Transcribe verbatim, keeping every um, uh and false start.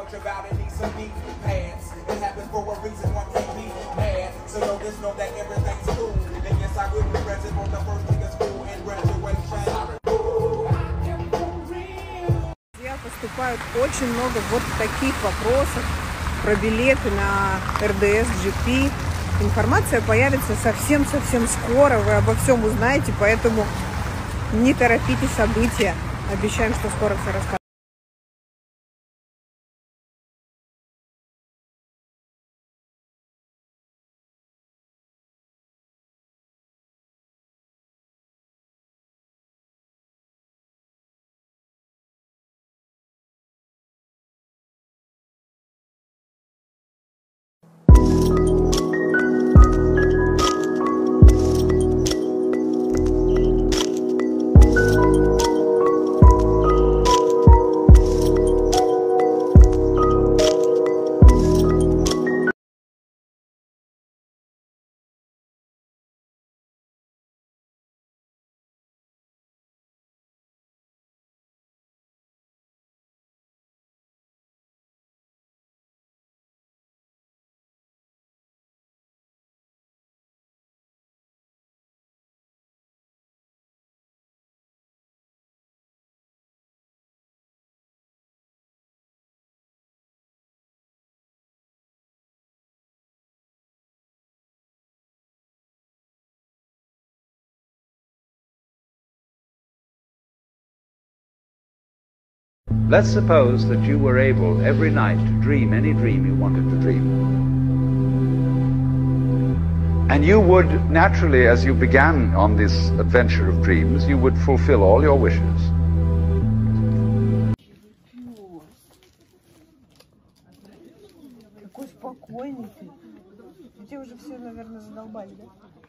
much about it, need some deep pads. It happens for a reason, one can't be mad. So know this, know that everything's cool. And yes, I will be present for the first day of school and graduation. Друзья, поступают очень много вот таких вопросов про билеты на эр дэ эс джи пи. Информация появится совсем-совсем скоро, вы обо всем узнаете, поэтому не торопите события. Обещаем, что скоро все расскажем. Let's suppose that you were able every night to dream any dream you wanted to dream. And you would naturally, as you began on this adventure of dreams, you would fulfill all your wishes. Какой спокойный ты. Тебя уже все, наверное, задолбали, да?